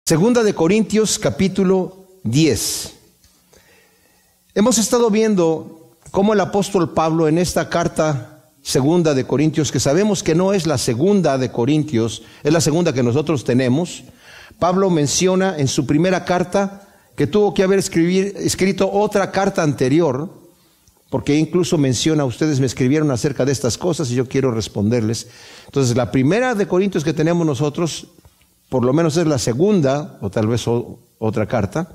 Segunda de Corintios, capítulo 10. Hemos estado viendo cómo el apóstol Pablo en esta carta segunda de Corintios, que sabemos que no es la segunda de Corintios, es la segunda que nosotros tenemos. Pablo menciona en su primera carta que tuvo que haber escrito otra carta anterior, porque incluso menciona, ustedes me escribieron acerca de estas cosas y yo quiero responderles. Entonces, la primera de Corintios que tenemos nosotros, por lo menos es la segunda, o tal vez otra carta.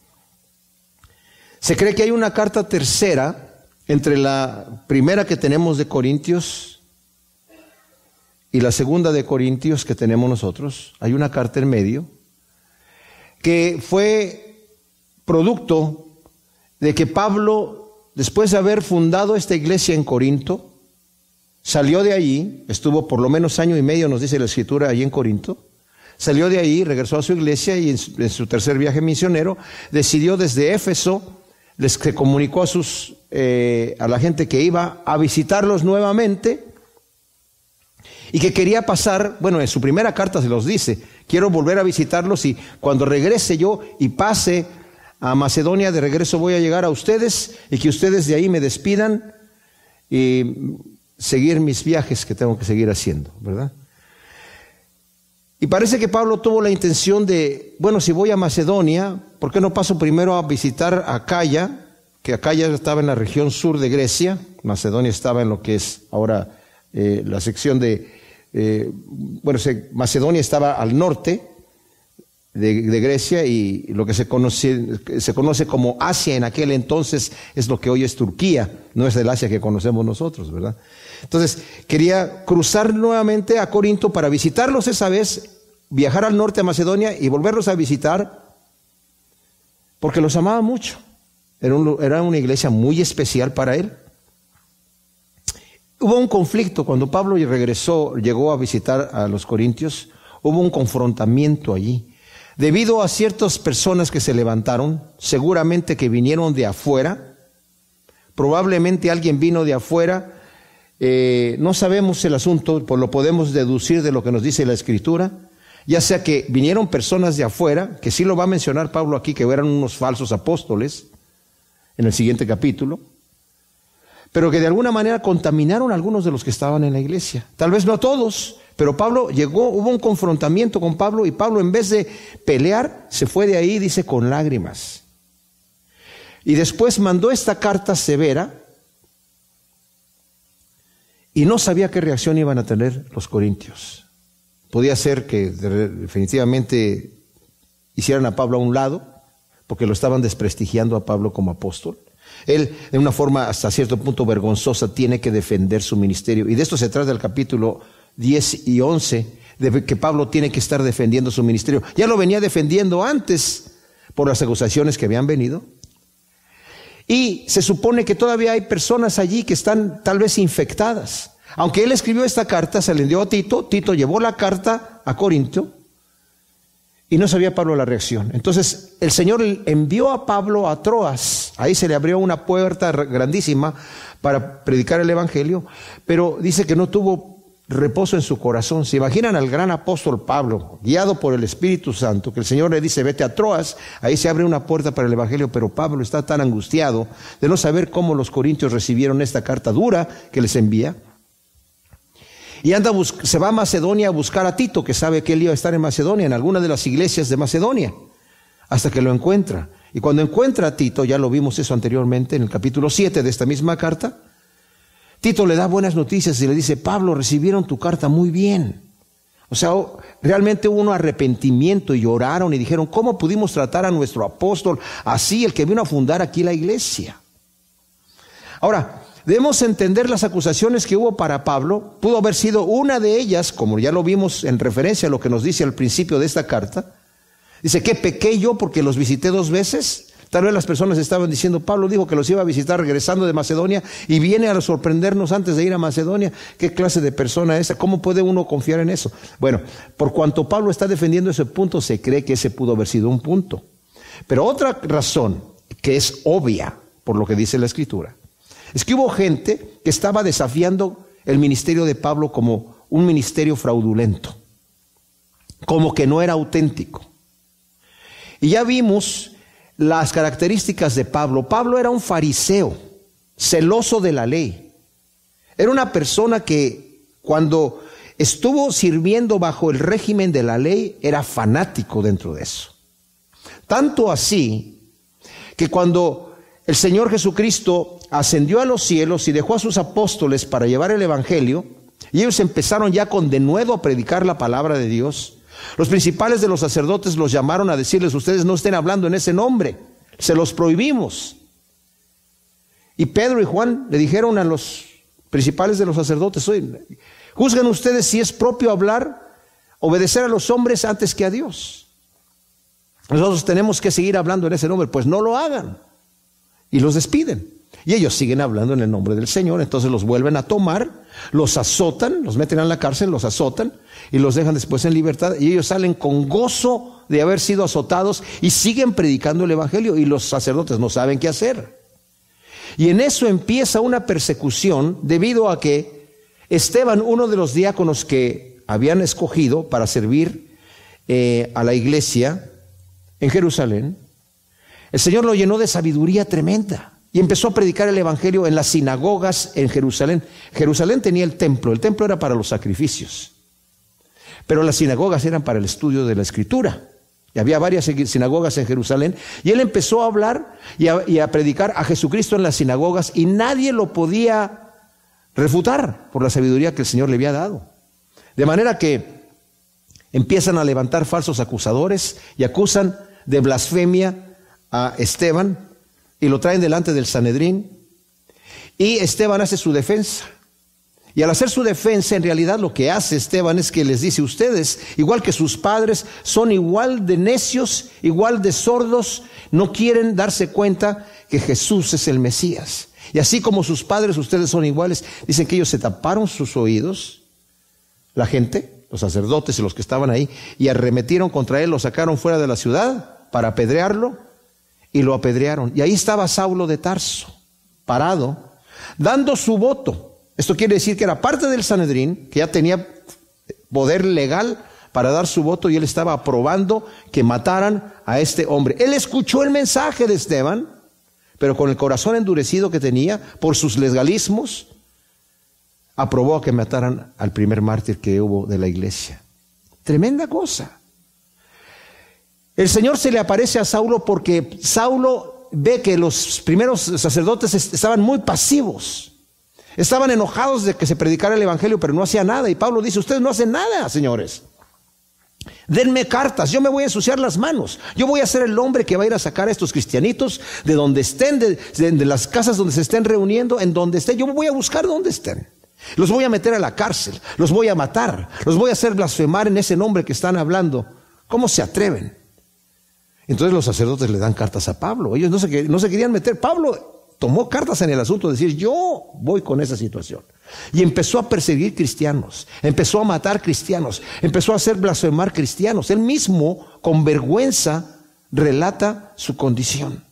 Se cree que hay una carta tercera entre la primera que tenemos de Corintios y la segunda de Corintios que tenemos nosotros. Hay una carta en medio que fue producto de que Pablo, después de haber fundado esta iglesia en Corinto, salió de allí, estuvo por lo menos año y medio, nos dice la Escritura, allí en Corinto. Salió de ahí, regresó a su iglesia y en su tercer viaje misionero decidió desde Éfeso, se comunicó a la gente que iba a visitarlos nuevamente y que quería pasar, bueno, en su primera carta se los dice, quiero volver a visitarlos y cuando regrese yo y pase a Macedonia, de regreso voy a llegar a ustedes y que ustedes de ahí me despidan y seguir mis viajes que tengo que seguir haciendo, ¿verdad? Y parece que Pablo tuvo la intención de, bueno, si voy a Macedonia, ¿por qué no paso primero a visitar a Acaya? Que Acaya estaba en la región sur de Grecia, Macedonia estaba en lo que es ahora la sección Macedonia estaba al norte de Grecia y lo que se conoce como Asia en aquel entonces es lo que hoy es Turquía, no es el Asia que conocemos nosotros, ¿verdad? Entonces quería cruzar nuevamente a Corinto para visitarlos esa vez, viajar al norte a Macedonia y volverlos a visitar porque los amaba mucho. Era una iglesia muy especial para él. Hubo un conflicto cuando Pablo llegó a visitar a los corintios, hubo un confrontamiento allí. Debido a ciertas personas que se levantaron, seguramente que vinieron de afuera, probablemente alguien vino de afuera, no sabemos el asunto, pues lo podemos deducir de lo que nos dice la Escritura, ya sea que vinieron personas de afuera, que sí lo va a mencionar Pablo aquí, que eran unos falsos apóstoles, en el siguiente capítulo, pero que de alguna manera contaminaron a algunos de los que estaban en la iglesia, tal vez no a todos, pero Pablo hubo un confrontamiento con Pablo y Pablo en vez de pelear, se fue de ahí, dice, con lágrimas. Y después mandó esta carta severa y no sabía qué reacción iban a tener los corintios. Podía ser que definitivamente hicieran a Pablo a un lado, porque lo estaban desprestigiando a Pablo como apóstol. Él, de una forma hasta cierto punto vergonzosa, tiene que defender su ministerio. Y de esto se trata el capítulo 10 y 11, de que Pablo tiene que estar defendiendo su ministerio. Ya lo venía defendiendo antes por las acusaciones que habían venido. Y se supone que todavía hay personas allí que están tal vez infectadas. Aunque él escribió esta carta, se le dio a Tito, Tito llevó la carta a Corinto y no sabía Pablo la reacción. Entonces el Señor envió a Pablo a Troas, ahí se le abrió una puerta grandísima para predicar el evangelio, pero dice que no tuvo reposo en su corazón. ¿Se imaginan al gran apóstol Pablo, guiado por el Espíritu Santo, que el Señor le dice, vete a Troas, ahí se abre una puerta para el evangelio, pero Pablo está tan angustiado de no saber cómo los corintios recibieron esta carta dura que les envía? Y se va a Macedonia a buscar a Tito, que sabe que él iba a estar en Macedonia, en alguna de las iglesias de Macedonia, hasta que lo encuentra. Y cuando encuentra a Tito, ya lo vimos eso anteriormente en el capítulo 7 de esta misma carta, Tito le da buenas noticias y le dice, Pablo, recibieron tu carta muy bien. O sea, realmente hubo un arrepentimiento y lloraron y dijeron, ¿cómo pudimos tratar a nuestro apóstol así, el que vino a fundar aquí la iglesia? Ahora, debemos entender las acusaciones que hubo para Pablo. Pudo haber sido una de ellas, como ya lo vimos en referencia a lo que nos dice al principio de esta carta. Dice, ¿qué pequé yo porque los visité 2 veces? Tal vez las personas estaban diciendo, Pablo dijo que los iba a visitar regresando de Macedonia y viene a sorprendernos antes de ir a Macedonia. ¿Qué clase de persona es esa? ¿Cómo puede uno confiar en eso? Bueno, por cuanto Pablo está defendiendo ese punto, se cree que ese pudo haber sido un punto. Pero otra razón que es obvia por lo que dice la Escritura es que hubo gente que estaba desafiando el ministerio de Pablo como un ministerio fraudulento, como que no era auténtico. Y ya vimos las características de Pablo. Pablo era un fariseo, celoso de la ley. Era una persona que cuando estuvo sirviendo bajo el régimen de la ley, era fanático dentro de eso. Tanto así que cuando el Señor Jesucristo ascendió a los cielos y dejó a sus apóstoles para llevar el evangelio, y ellos empezaron ya con denuedo a predicar la palabra de Dios, los principales de los sacerdotes los llamaron a decirles: ustedes no estén hablando en ese nombre, se los prohibimos. Y Pedro y Juan le dijeron a los principales de los sacerdotes: oye, juzgan ustedes si es propio obedecer a los hombres antes que a Dios. Nosotros tenemos que seguir hablando en ese nombre, pues no lo hagan. Y los despiden. Y ellos siguen hablando en el nombre del Señor. Entonces los vuelven a tomar, los azotan, los meten en la cárcel, los azotan y los dejan después en libertad. Y ellos salen con gozo de haber sido azotados y siguen predicando el evangelio. Y los sacerdotes no saben qué hacer. Y en eso empieza una persecución debido a que Esteban, uno de los diáconos que habían escogido para servir a la iglesia en Jerusalén, el Señor lo llenó de sabiduría tremenda y empezó a predicar el evangelio en las sinagogas en Jerusalén. Jerusalén tenía el templo era para los sacrificios, pero las sinagogas eran para el estudio de la escritura. Y había varias sinagogas en Jerusalén, y él empezó a hablar y a predicar a Jesucristo en las sinagogas, y nadie lo podía refutar por la sabiduría que el Señor le había dado. De manera que empiezan a levantar falsos acusadores y acusan de blasfemia a Esteban y lo traen delante del Sanedrín, y Esteban hace su defensa. Y al hacer su defensa, en realidad lo que hace Esteban es que les dice: ustedes, igual que sus padres, son igual de necios, igual de sordos, no quieren darse cuenta que Jesús es el Mesías. Y así como sus padres, ustedes son iguales. Dicen que ellos se taparon sus oídos, la gente, los sacerdotes y los que estaban ahí, y arremetieron contra él, lo sacaron fuera de la ciudad para apedrearlo, y lo apedrearon. Y ahí estaba Saulo de Tarso, parado, dando su voto. Esto quiere decir que era parte del Sanedrín, que ya tenía poder legal para dar su voto, y él estaba aprobando que mataran a este hombre. Él escuchó el mensaje de Esteban, pero con el corazón endurecido que tenía por sus legalismos, aprobó que mataran al primer mártir que hubo de la iglesia. Tremenda cosa. El Señor se le aparece a Saulo porque Saulo ve que los primeros sacerdotes estaban muy pasivos. Estaban enojados de que se predicara el evangelio, pero no hacía nada. Y Pablo dice: ustedes no hacen nada, señores. Denme cartas, yo me voy a ensuciar las manos. Yo voy a ser el hombre que va a ir a sacar a estos cristianitos de donde estén, de las casas donde se estén reuniendo, en donde estén. Yo voy a buscar donde estén. Los voy a meter a la cárcel, los voy a matar, los voy a hacer blasfemar en ese nombre que están hablando. ¿Cómo se atreven? Entonces los sacerdotes le dan cartas a Pablo. Ellos no se querían meter. Pablo tomó cartas en el asunto de decir: yo voy con esa situación. Y empezó a perseguir cristianos, empezó a matar cristianos, empezó a hacer blasfemar cristianos. Él mismo, con vergüenza, relata su condición.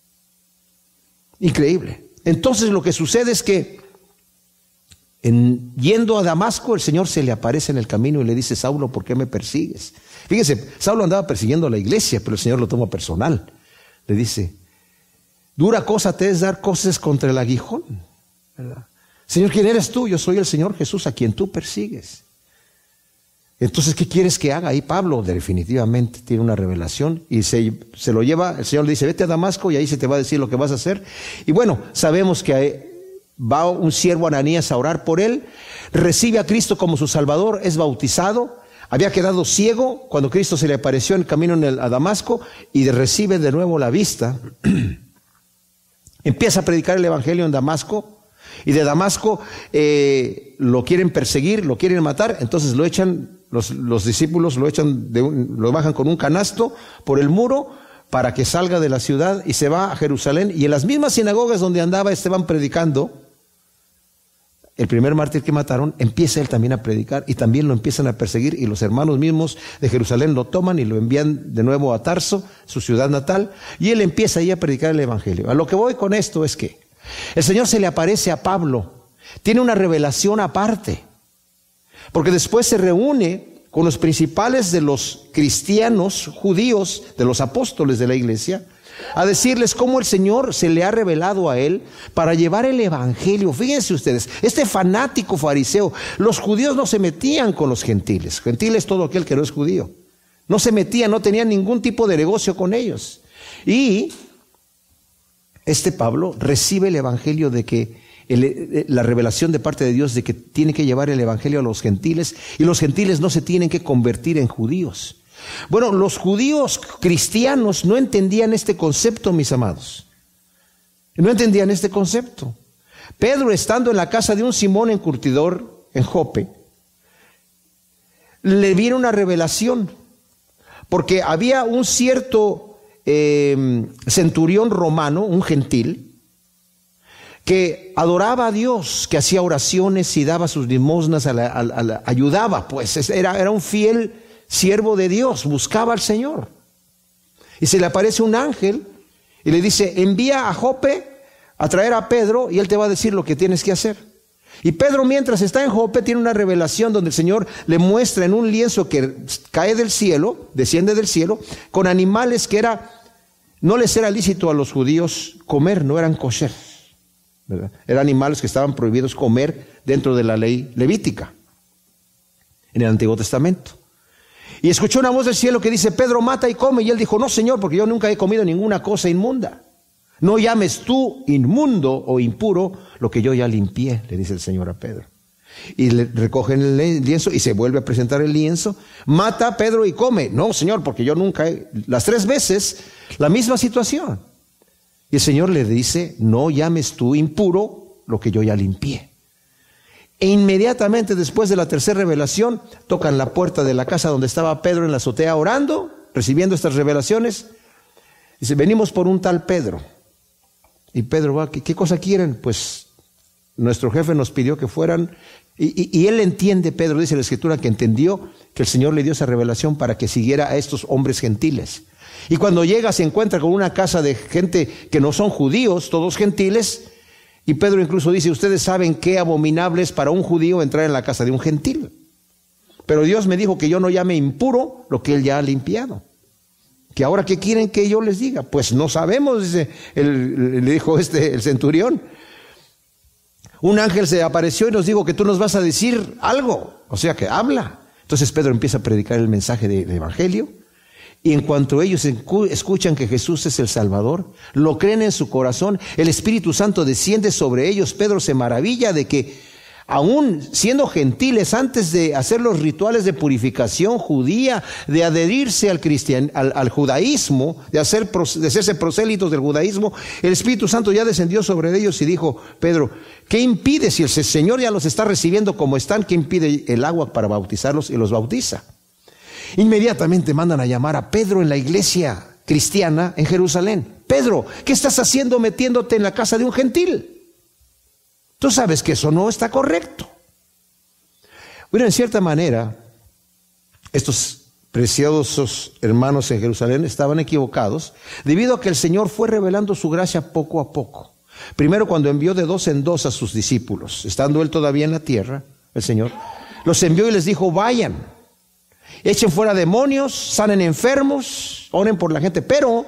Increíble. Entonces lo que sucede es que yendo a Damasco, el Señor se le aparece en el camino y le dice: Saulo, ¿por qué me persigues? Fíjense, Saulo andaba persiguiendo a la iglesia, pero el Señor lo toma personal. Le dice: dura cosa te es dar cosas contra el aguijón, ¿verdad? Señor, ¿quién eres tú? Yo soy el Señor Jesús, a quien tú persigues. Entonces, ¿qué quieres que haga? Ahí Pablo definitivamente tiene una revelación y se lo lleva. El Señor le dice: vete a Damasco y ahí se te va a decir lo que vas a hacer. Y bueno, sabemos que va un siervo Ananías a orar por él, recibe a Cristo como su Salvador, es bautizado. Había quedado ciego cuando Cristo se le apareció en el camino a Damasco, y recibe de nuevo la vista. Empieza a predicar el evangelio en Damasco, y de Damasco lo quieren perseguir, lo quieren matar. Entonces lo echan, los discípulos lo bajan con un canasto por el muro para que salga de la ciudad, y se va a Jerusalén. Y en las mismas sinagogas donde andaba Esteban predicando, el primer mártir que mataron, empieza él también a predicar, y también lo empiezan a perseguir, y los hermanos mismos de Jerusalén lo toman y lo envían de nuevo a Tarso, su ciudad natal, y él empieza ahí a predicar el evangelio. A lo que voy con esto es que el Señor se le aparece a Pablo, tiene una revelación aparte, porque después se reúne con los principales de los cristianos judíos, de los apóstoles de la iglesia, a decirles cómo el Señor se le ha revelado a él para llevar el evangelio. Fíjense ustedes, este fanático fariseo, los judíos no se metían con los gentiles. Gentil es todo aquel que no es judío. No se metían, no tenían ningún tipo de negocio con ellos. Y este Pablo recibe el evangelio de que la revelación de parte de Dios de que tiene que llevar el evangelio a los gentiles, y los gentiles no se tienen que convertir en judíos. Bueno, los judíos cristianos no entendían este concepto, mis amados. No entendían este concepto. Pedro, estando en la casa de un Simón encurtidor en Jope, le viene una revelación, porque había un cierto centurión romano, un gentil, que adoraba a Dios, que hacía oraciones y daba sus limosnas, ayudaba, pues era un fiel siervo de Dios, buscaba al Señor. Y se le aparece un ángel y le dice: envía a Jope a traer a Pedro y él te va a decir lo que tienes que hacer. Y Pedro, mientras está en Jope, tiene una revelación donde el Señor le muestra en un lienzo que cae del cielo, desciende del cielo, con animales que no les era lícito a los judíos comer, no eran kosher, ¿verdad? Eran animales que estaban prohibidos comer dentro de la ley levítica en el Antiguo Testamento. Y escuchó una voz del cielo que dice: Pedro, mata y come. Y él dijo: no, Señor, porque yo nunca he comido ninguna cosa inmunda. No llames tú inmundo o impuro lo que yo ya limpié, le dice el Señor a Pedro. Y le recogen el lienzo y se vuelve a presentar el lienzo. Mata, Pedro, y come. No, Señor, porque yo nunca las 3 veces la misma situación. Y el Señor le dice: no llames tú impuro lo que yo ya limpié. E inmediatamente después de la tercera revelación, tocan la puerta de la casa donde estaba Pedro en la azotea orando, recibiendo estas revelaciones. Dice: venimos por un tal Pedro. Y Pedro va: ¿qué cosa quieren? Pues nuestro jefe nos pidió que fueran. Y él entiende, Pedro, dice la Escritura, que entendió que el Señor le dio esa revelación para que siguiera a estos hombres gentiles. Y cuando llega se encuentra con una casa de gente que no son judíos, todos gentiles. Y Pedro incluso dice: ustedes saben qué abominable es para un judío entrar en la casa de un gentil. Pero Dios me dijo que yo no llame impuro lo que Él ya ha limpiado. Que ahora, ¿qué quieren que yo les diga? Pues no sabemos, dice, le dijo el centurión. Un ángel se apareció y nos dijo que tú nos vas a decir algo. O sea que habla. Entonces Pedro empieza a predicar el mensaje del evangelio. Y en cuanto ellos escuchan que Jesús es el Salvador, lo creen en su corazón, el Espíritu Santo desciende sobre ellos. Pedro se maravilla de que, aún siendo gentiles, antes de hacer los rituales de purificación judía, de adherirse al judaísmo, de hacerse prosélitos del judaísmo, el Espíritu Santo ya descendió sobre ellos y dijo: Pedro, ¿qué impide? Si el Señor ya los está recibiendo como están, ¿qué impide el agua para bautizarlos? Y los bautiza. Inmediatamente mandan a llamar a Pedro en la iglesia cristiana en Jerusalén. Pedro, ¿qué estás haciendo metiéndote en la casa de un gentil? Tú sabes que eso no está correcto. Bueno, en cierta manera, estos preciosos hermanos en Jerusalén estaban equivocados, debido a que el Señor fue revelando su gracia poco a poco. Primero, cuando envió de 2 en 2 a sus discípulos, estando Él todavía en la tierra, el Señor los envió y les dijo: vayan, echen fuera demonios, sanen enfermos, oren por la gente, pero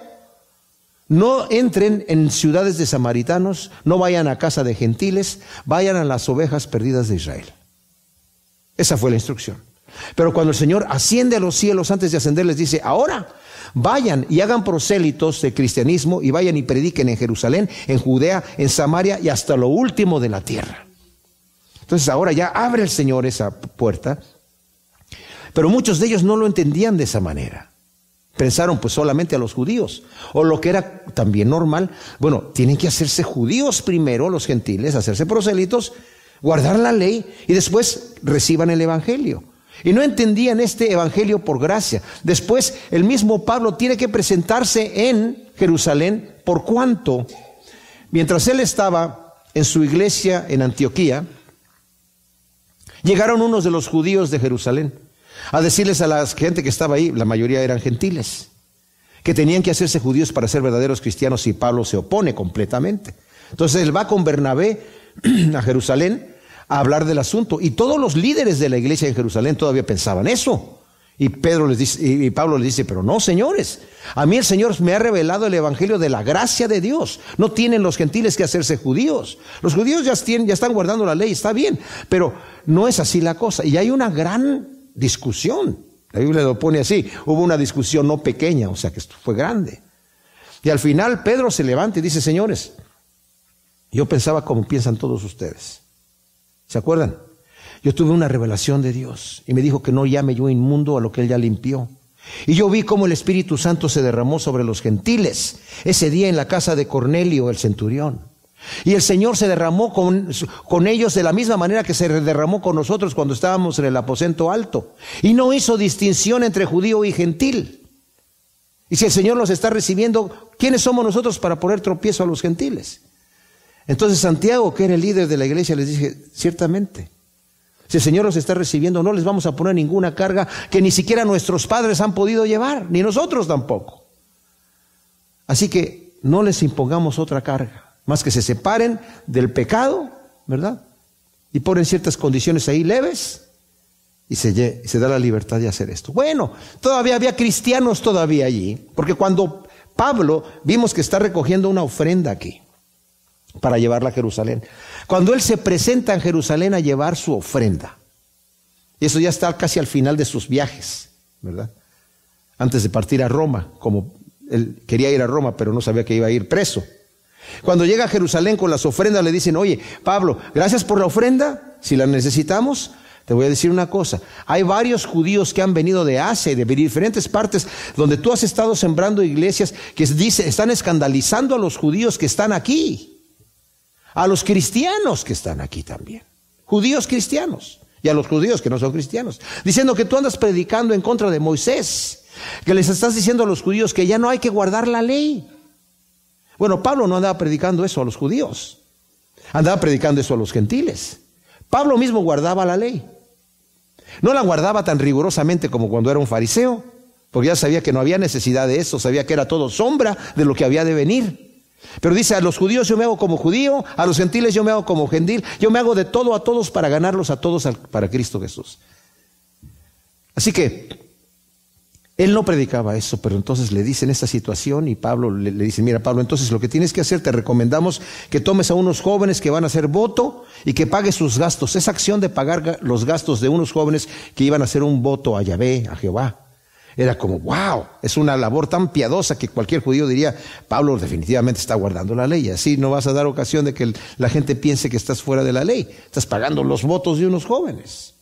no entren en ciudades de samaritanos, no vayan a casa de gentiles, vayan a las ovejas perdidas de Israel. Esa fue la instrucción. Pero cuando el Señor asciende a los cielos, antes de ascender les dice: ahora vayan y hagan prosélitos de cristianismo y vayan y prediquen en Jerusalén, en Judea, en Samaria y hasta lo último de la tierra. Entonces ahora ya abre el Señor esa puerta, pero muchos de ellos no lo entendían de esa manera. Pensaron pues solamente a los judíos, o lo que era también normal: bueno, tienen que hacerse judíos primero los gentiles, hacerse prosélitos, guardar la ley y después reciban el evangelio. Y no entendían este evangelio por gracia. Después el mismo Pablo tiene que presentarse en Jerusalén, por cuanto mientras él estaba en su iglesia en Antioquía, llegaron unos de los judíos de Jerusalén a decirles a la gente que estaba ahí, la mayoría eran gentiles, que tenían que hacerse judíos para ser verdaderos cristianos, y Pablo se opone completamente. Entonces él va con Bernabé a Jerusalén a hablar del asunto. Y todos los líderes de la iglesia en Jerusalén todavía pensaban eso. Y Pablo les dice, pero no, señores, a mí el Señor me ha revelado el evangelio de la gracia de Dios. No tienen los gentiles que hacerse judíos. Los judíos ya están guardando la ley, está bien, pero no es así la cosa. Y hay una gran discusión. La Biblia lo pone así, hubo una discusión no pequeña, o sea que esto fue grande. Y al final Pedro se levanta y dice, señores, yo pensaba como piensan todos ustedes. ¿Se acuerdan? Yo tuve una revelación de Dios y me dijo que no llame yo inmundo a lo que Él ya limpió. Y yo vi cómo el Espíritu Santo se derramó sobre los gentiles ese día en la casa de Cornelio, el centurión. Y el Señor se derramó con ellos de la misma manera que se derramó con nosotros cuando estábamos en el aposento alto. Y no hizo distinción entre judío y gentil. Y si el Señor los está recibiendo, ¿quiénes somos nosotros para poner tropiezo a los gentiles? Entonces Santiago, que era el líder de la iglesia, les dije, ciertamente, si el Señor los está recibiendo, no les vamos a poner ninguna carga que ni siquiera nuestros padres han podido llevar, ni nosotros tampoco. Así que no les impongamos otra carga, más que se separen del pecado, ¿verdad? Y ponen ciertas condiciones ahí leves y se da la libertad de hacer esto. Bueno, todavía había cristianos todavía allí, porque cuando Pablo vimos que está recogiendo una ofrenda aquí para llevarla a Jerusalén. Cuando él se presenta en Jerusalén a llevar su ofrenda, y eso ya está casi al final de sus viajes, ¿verdad? Antes de partir a Roma, como él quería ir a Roma, pero no sabía que iba a ir preso. Cuando llega a Jerusalén con las ofrendas, le dicen, oye, Pablo, gracias por la ofrenda, si la necesitamos, te voy a decir una cosa, hay varios judíos que han venido de Asia y de diferentes partes donde tú has estado sembrando iglesias que están escandalizando a los judíos que están aquí. A los cristianos que están aquí también, judíos cristianos, y a los judíos que no son cristianos, diciendo que tú andas predicando en contra de Moisés, que les estás diciendo a los judíos que ya no hay que guardar la ley. Bueno, Pablo no andaba predicando eso a los judíos, andaba predicando eso a los gentiles. Pablo mismo guardaba la ley, no la guardaba tan rigurosamente como cuando era un fariseo, porque ya sabía que no había necesidad de eso, sabía que era todo sombra de lo que había de venir. Pero dice, a los judíos yo me hago como judío, a los gentiles yo me hago como gentil, yo me hago de todo a todos para ganarlos a todos para Cristo Jesús. Así que él no predicaba eso, pero entonces le dicen esta situación y Pablo le dice, mira Pablo, entonces lo que tienes que hacer, te recomendamos que tomes a unos jóvenes que van a hacer voto y que pagues sus gastos. Esa acción de pagar los gastos de unos jóvenes que iban a hacer un voto a Yahvé, a Jehová. Era como, wow, es una labor tan piadosa que cualquier judío diría, Pablo definitivamente está guardando la ley. Así no vas a dar ocasión de que la gente piense que estás fuera de la ley. Estás pagando los votos de unos jóvenes.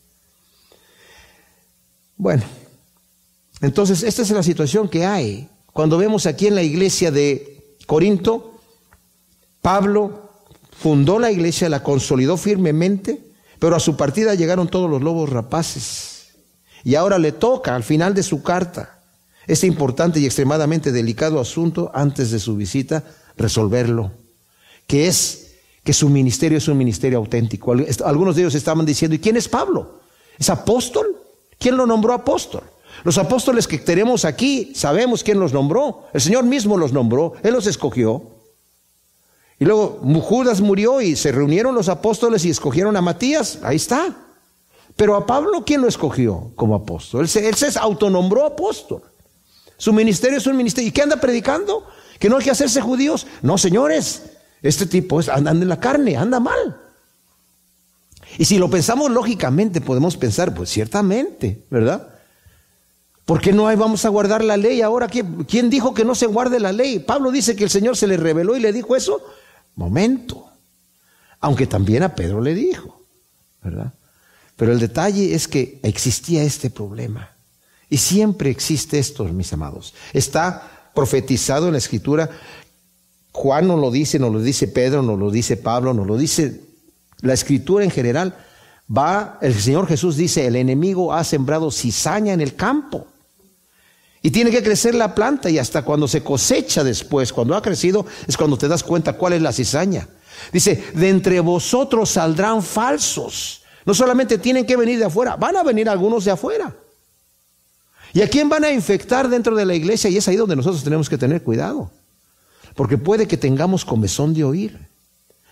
Bueno, entonces esta es la situación que hay. Cuando vemos aquí en la iglesia de Corinto, Pablo fundó la iglesia, la consolidó firmemente, pero a su partida llegaron todos los lobos rapaces. Y ahora le toca, al final de su carta, este importante y extremadamente delicado asunto, antes de su visita, resolverlo. Que es que su ministerio es un ministerio auténtico. Algunos de ellos estaban diciendo, ¿y quién es Pablo? ¿Es apóstol? ¿Quién lo nombró apóstol? Los apóstoles que tenemos aquí, sabemos quién los nombró. El Señor mismo los nombró, Él los escogió. Y luego Judas murió y se reunieron los apóstoles y escogieron a Matías. Ahí está. Pero a Pablo, ¿quién lo escogió como apóstol? Él se autonombró apóstol. Su ministerio es un ministerio. ¿Y qué anda predicando? ¿Que no hay que hacerse judíos? No, señores, este tipo anda en la carne, anda mal. Y si lo pensamos lógicamente, podemos pensar, pues ciertamente, ¿verdad? ¿Por qué no vamos a guardar la ley ahora? ¿Quién dijo que no se guarde la ley? Pablo dice que el Señor se le reveló y le dijo eso. Momento. Aunque también a Pedro le dijo, ¿verdad? Pero el detalle es que existía este problema. Y siempre existe esto, mis amados. Está profetizado en la Escritura. Juan nos lo dice Pedro, nos lo dice Pablo, nos lo dice la Escritura en general. El Señor Jesús dice, el enemigo ha sembrado cizaña en el campo. Y tiene que crecer la planta y hasta cuando se cosecha después, cuando ha crecido, es cuando te das cuenta cuál es la cizaña. Dice, de entre vosotros saldrán falsos. No solamente tienen que venir de afuera, van a venir algunos de afuera. ¿Y a quién van a infectar dentro de la iglesia? Y es ahí donde nosotros tenemos que tener cuidado. Porque puede que tengamos comezón de oír.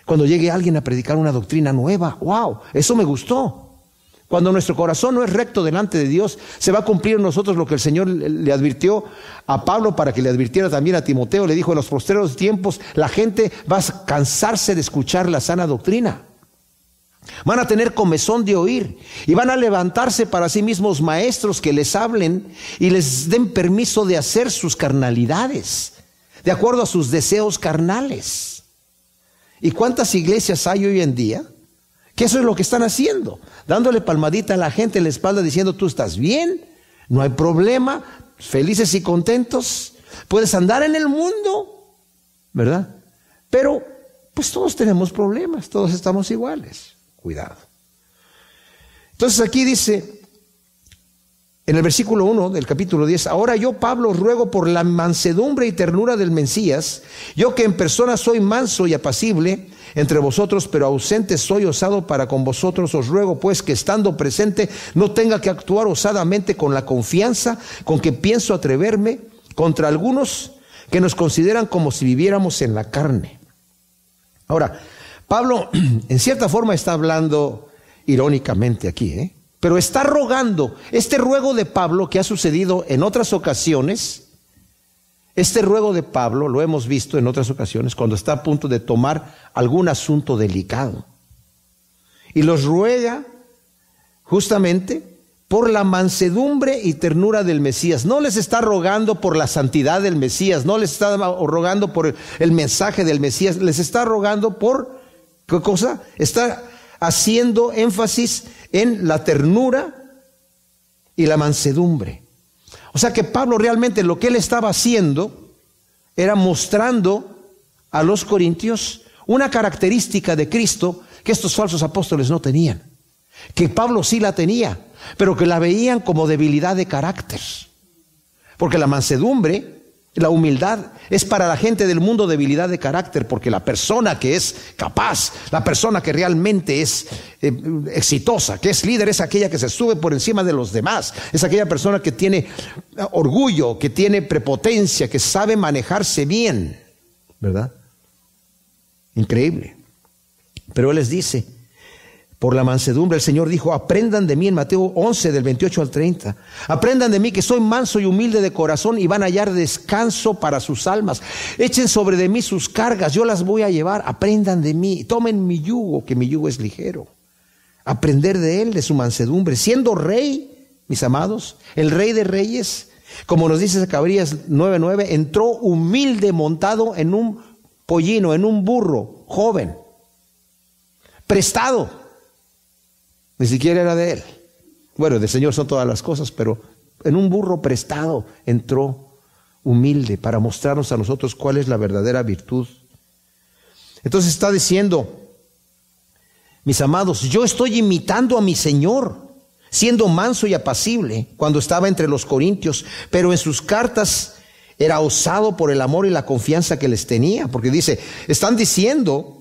Cuando llegue alguien a predicar una doctrina nueva, wow, eso me gustó. Cuando nuestro corazón no es recto delante de Dios, se va a cumplir en nosotros lo que el Señor le advirtió a Pablo para que le advirtiera también a Timoteo. Le dijo: en los postreros tiempos la gente va a cansarse de escuchar la sana doctrina. Van a tener comezón de oír y van a levantarse para sí mismos maestros que les hablen y les den permiso de hacer sus carnalidades, de acuerdo a sus deseos carnales. ¿Y cuántas iglesias hay hoy en día que eso es lo que están haciendo? Dándole palmadita a la gente en la espalda diciendo: tú estás bien, no hay problema, felices y contentos, puedes andar en el mundo, ¿verdad? Pero pues todos tenemos problemas, todos estamos iguales. Cuidado. Entonces aquí dice, en el versículo 1 del capítulo 10, ahora yo, Pablo, ruego por la mansedumbre y ternura del Mesías, yo que en persona soy manso y apacible entre vosotros, pero ausente soy osado para con vosotros, os ruego pues que estando presente no tenga que actuar osadamente con la confianza con que pienso atreverme contra algunos que nos consideran como si viviéramos en la carne. Ahora, Pablo en cierta forma está hablando irónicamente aquí, pero está rogando. Este ruego de Pablo que ha sucedido en otras ocasiones, este ruego de Pablo lo hemos visto en otras ocasiones cuando está a punto de tomar algún asunto delicado. Y los ruega justamente por la mansedumbre y ternura del Mesías. No les está rogando por la santidad del Mesías, no les está rogando por el mensaje del Mesías, les está rogando por, ¿qué cosa? Está haciendo énfasis en la ternura y la mansedumbre. O sea que Pablo realmente lo que él estaba haciendo era mostrando a los corintios una característica de Cristo que estos falsos apóstoles no tenían, que Pablo sí la tenía, pero que la veían como debilidad de carácter. Porque la mansedumbre, la humildad, es para la gente del mundo debilidad de carácter, porque la persona que es capaz, la persona que realmente es exitosa, que es líder, es aquella que se sube por encima de los demás, es aquella persona que tiene orgullo, que tiene prepotencia, que sabe manejarse bien, ¿verdad? Increíble. Pero él les dice, por la mansedumbre, el Señor dijo: aprendan de mí, en Mateo 11 del 28 al 30, aprendan de mí que soy manso y humilde de corazón y van a hallar descanso para sus almas. Echen sobre de mí sus cargas, yo las voy a llevar. Aprendan de mí, tomen mi yugo, que mi yugo es ligero. Aprender de él, de su mansedumbre, siendo rey, mis amados, el rey de reyes, como nos dice Zacarías 9:9, entró humilde montado en un pollino, en un burro joven, prestado. Ni siquiera era de él. Bueno, del Señor son todas las cosas, pero en un burro prestado entró humilde para mostrarnos a nosotros cuál es la verdadera virtud. Entonces está diciendo, mis amados, yo estoy imitando a mi Señor, siendo manso y apacible cuando estaba entre los corintios, pero en sus cartas era osado por el amor y la confianza que les tenía, porque dice, están diciendo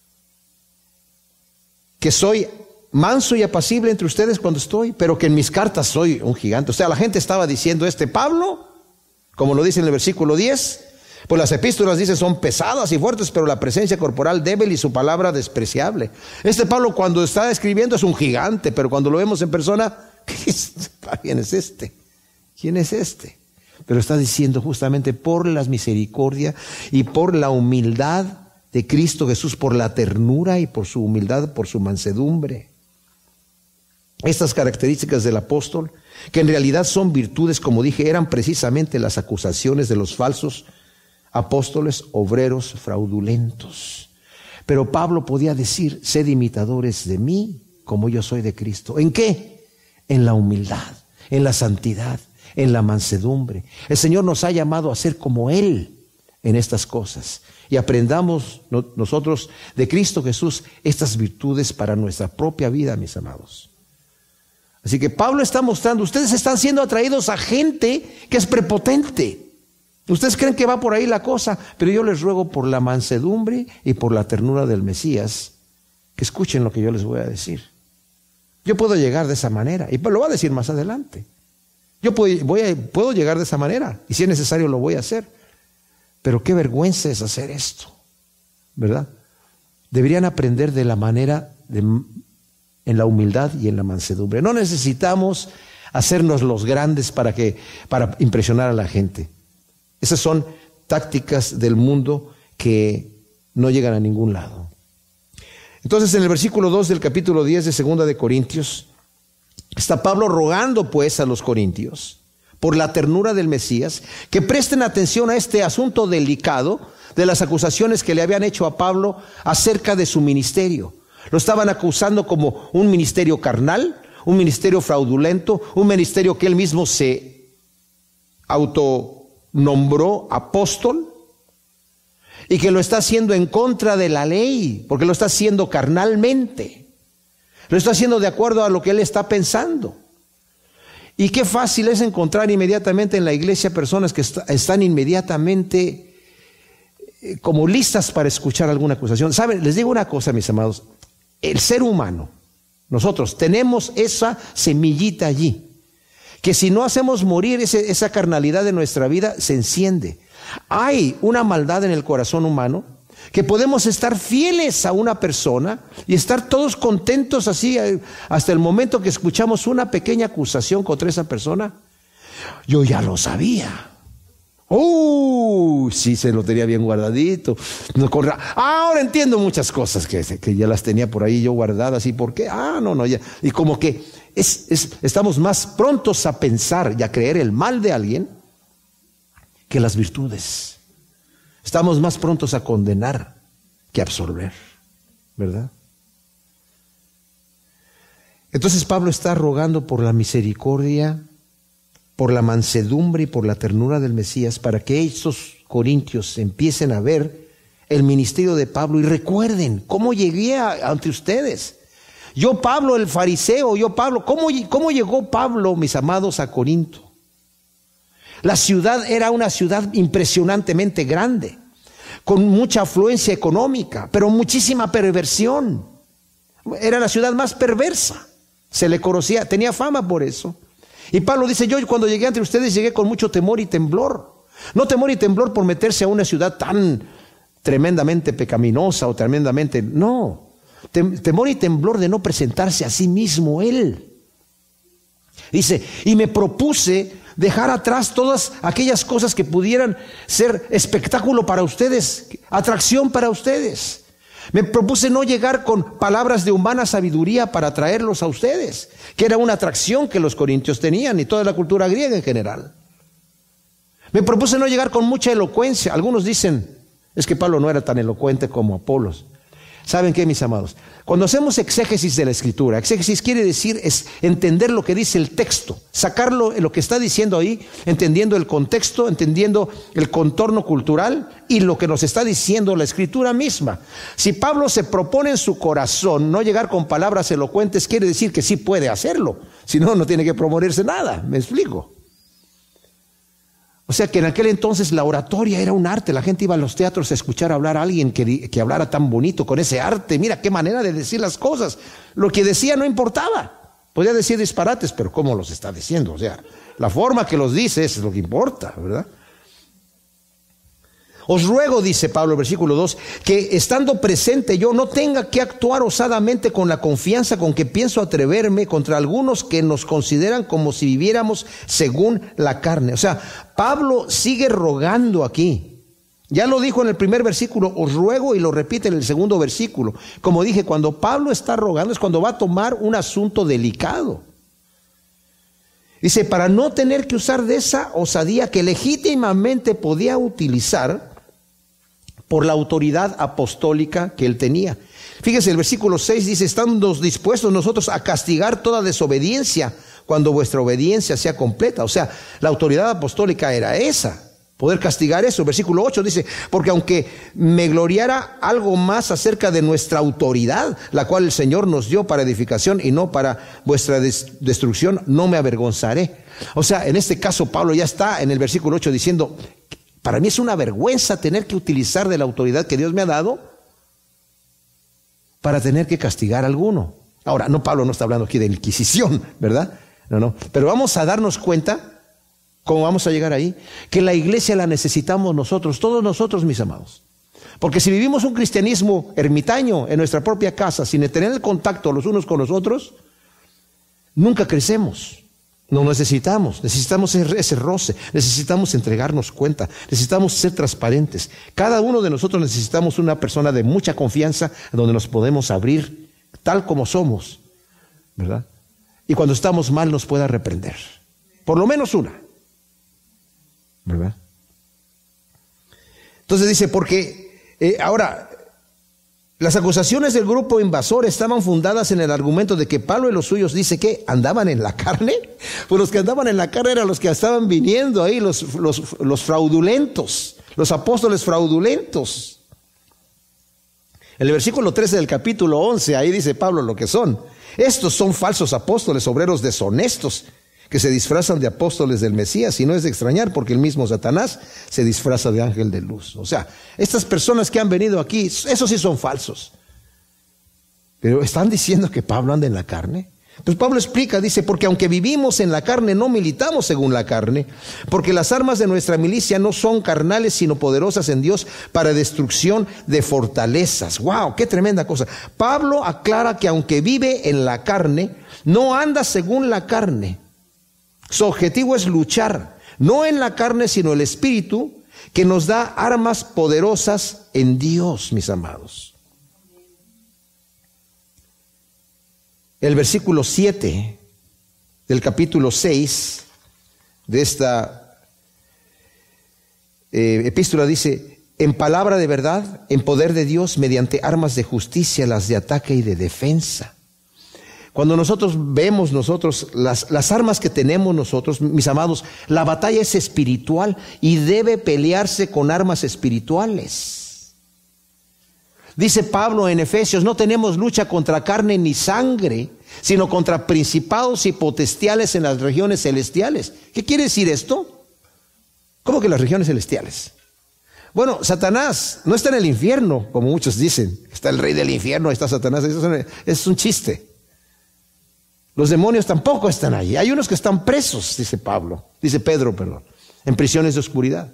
que soy manso y apacible entre ustedes cuando estoy, pero que en mis cartas soy un gigante. O sea, la gente estaba diciendo, Pablo, como lo dice en el versículo 10, pues las epístolas dice son pesadas y fuertes, pero la presencia corporal débil y su palabra despreciable. Pablo cuando está escribiendo es un gigante, pero cuando lo vemos en persona, ¿quién es este? ¿Quién es este? Pero está diciendo justamente por la misericordia y por la humildad de Cristo Jesús, por la ternura y por su humildad, por su mansedumbre. Estas características del apóstol, que en realidad son virtudes, como dije, eran precisamente las acusaciones de los falsos apóstoles, obreros fraudulentos. Pero Pablo podía decir, sed imitadores de mí, como yo soy de Cristo. ¿En qué? En la humildad, en la santidad, en la mansedumbre. El Señor nos ha llamado a ser como Él en estas cosas. Y aprendamos nosotros de Cristo Jesús estas virtudes para nuestra propia vida, mis amados. Así que Pablo está mostrando, ustedes están siendo atraídos a gente que es prepotente. Ustedes creen que va por ahí la cosa, pero yo les ruego por la mansedumbre y por la ternura del Mesías, que escuchen lo que yo les voy a decir. Yo puedo llegar de esa manera, y lo voy a decir más adelante. Yo puedo llegar de esa manera, y si es necesario lo voy a hacer. Pero qué vergüenza es hacer esto, ¿verdad? deberían aprender de la manera en la humildad y en la mansedumbre. No necesitamos hacernos los grandes para impresionar a la gente. Esas son tácticas del mundo que no llegan a ningún lado. Entonces, en el versículo 2 del capítulo 10 de 2 de Corintios, está Pablo rogando pues a los corintios, por la ternura del Mesías, que presten atención a este asunto delicado de las acusaciones que le habían hecho a Pablo acerca de su ministerio. Lo estaban acusando como un ministerio carnal, un ministerio fraudulento, un ministerio que él mismo se autonombró apóstol, y que lo está haciendo en contra de la ley, porque lo está haciendo carnalmente. Lo está haciendo de acuerdo a lo que él está pensando. Y qué fácil es encontrar inmediatamente en la iglesia personas que están inmediatamente como listas para escuchar alguna acusación. ¿Saben? Les digo una cosa, mis amados. El ser humano, nosotros tenemos esa semillita allí, que si no hacemos morir esa carnalidad de nuestra vida, se enciende. Hay una maldad en el corazón humano que podemos estar fieles a una persona y estar todos contentos así hasta el momento que escuchamos una pequeña acusación contra esa persona. Yo ya lo sabía. Sí, se lo tenía bien guardadito. Ahora entiendo muchas cosas que ya las tenía por ahí yo guardadas. ¿Y por qué? Ya. Y como que estamos más prontos a pensar y a creer el mal de alguien que las virtudes. Estamos más prontos a condenar que a absolver, ¿verdad? Entonces Pablo está rogando por la misericordia, por la mansedumbre y por la ternura del Mesías, para que estos corintios empiecen a ver el ministerio de Pablo y recuerden cómo llegué ante ustedes. Yo Pablo, el fariseo, ¿cómo llegó Pablo, mis amados, a Corinto? La ciudad era una ciudad impresionantemente grande, con mucha afluencia económica, pero muchísima perversión. Era la ciudad más perversa. Se le conocía, tenía fama por eso. Y Pablo dice, yo cuando llegué ante ustedes llegué con mucho temor y temblor. No temor y temblor por meterse a una ciudad tan tremendamente pecaminosa o tremendamente, no. Temor y temblor de no presentarse a sí mismo él. Dice, y me propuse dejar atrás todas aquellas cosas que pudieran ser espectáculo para ustedes, atracción para ustedes. Me propuse no llegar con palabras de humana sabiduría para traerlos a ustedes, que era una atracción que los corintios tenían y toda la cultura griega en general. Me propuse no llegar con mucha elocuencia. Algunos dicen, es que Pablo no era tan elocuente como Apolos. ¿Saben qué, mis amados? Cuando hacemos exégesis de la Escritura, exégesis quiere decir es entender lo que dice el texto, sacarlo, lo que está diciendo ahí, entendiendo el contexto, entendiendo el contorno cultural y lo que nos está diciendo la Escritura misma. Si Pablo se propone en su corazón no llegar con palabras elocuentes, quiere decir que sí puede hacerlo. Si no, no tiene que proponerse nada. ¿Me explico? O sea que en aquel entonces la oratoria era un arte. La gente iba a los teatros a escuchar hablar a alguien que hablara tan bonito con ese arte. Mira qué manera de decir las cosas. Lo que decía no importaba. Podía decir disparates, pero ¿cómo los está diciendo? O sea, la forma que los dice es lo que importa, ¿verdad? Os ruego, dice Pablo, el versículo 2, que estando presente yo no tenga que actuar osadamente con la confianza con que pienso atreverme contra algunos que nos consideran como si viviéramos según la carne. O sea, Pablo sigue rogando aquí. Ya lo dijo en el primer versículo, os ruego, y lo repite en el segundo versículo. Como dije, cuando Pablo está rogando es cuando va a tomar un asunto delicado. Dice, para no tener que usar de esa osadía que legítimamente podía utilizar por la autoridad apostólica que él tenía. Fíjese, el versículo 6 dice, estando dispuestos nosotros a castigar toda desobediencia cuando vuestra obediencia sea completa. O sea, la autoridad apostólica era esa, poder castigar eso. El versículo 8 dice, porque aunque me gloriara algo más acerca de nuestra autoridad, la cual el Señor nos dio para edificación y no para vuestra destrucción, no me avergonzaré. O sea, en este caso Pablo ya está en el versículo 8 diciendo, para mí es una vergüenza tener que utilizar de la autoridad que Dios me ha dado para tener que castigar a alguno. Ahora, Pablo no está hablando aquí de Inquisición, ¿verdad? No. Pero vamos a darnos cuenta, ¿cómo vamos a llegar ahí? Que la iglesia la necesitamos nosotros, todos nosotros, mis amados. Porque si vivimos un cristianismo ermitaño en nuestra propia casa, sin tener el contacto los unos con los otros, nunca crecemos. No necesitamos ese roce, necesitamos entregarnos cuenta, necesitamos ser transparentes. Cada uno de nosotros necesitamos una persona de mucha confianza donde nos podemos abrir tal como somos, ¿verdad? Y cuando estamos mal nos pueda reprender. Por lo menos una, ¿verdad? Entonces dice, porque ahora, las acusaciones del grupo invasor estaban fundadas en el argumento de que Pablo y los suyos, dice que andaban en la carne. Pues los que andaban en la carne eran los que estaban viniendo ahí, los fraudulentos, los apóstoles fraudulentos. En el versículo 13 del capítulo 11, ahí dice Pablo lo que son. Estos son falsos apóstoles, obreros deshonestos, que se disfrazan de apóstoles del Mesías, y no es de extrañar porque el mismo Satanás se disfraza de ángel de luz. O sea, estas personas que han venido aquí, esos sí son falsos. Pero ¿están diciendo que Pablo anda en la carne? Pues Pablo explica, dice, porque aunque vivimos en la carne, no militamos según la carne, porque las armas de nuestra milicia no son carnales, sino poderosas en Dios para destrucción de fortalezas. ¡Wow! ¡Qué tremenda cosa! Pablo aclara que aunque vive en la carne, no anda según la carne. Su objetivo es luchar, no en la carne, sino el Espíritu, que nos da armas poderosas en Dios, mis amados. El versículo 7 del capítulo 6 de esta epístola dice, en palabra de verdad, en poder de Dios, mediante armas de justicia, las de ataque y de defensa. Cuando nosotros vemos las armas que tenemos nosotros, mis amados, la batalla es espiritual y debe pelearse con armas espirituales. Dice Pablo en Efesios, no tenemos lucha contra carne ni sangre, sino contra principados y potestades en las regiones celestiales. ¿Qué quiere decir esto? ¿Cómo que las regiones celestiales? Bueno, Satanás no está en el infierno, como muchos dicen. Está el rey del infierno, ahí está Satanás. Eso es un chiste. Los demonios tampoco están allí. Hay unos que están presos, dice Pedro, en prisiones de oscuridad.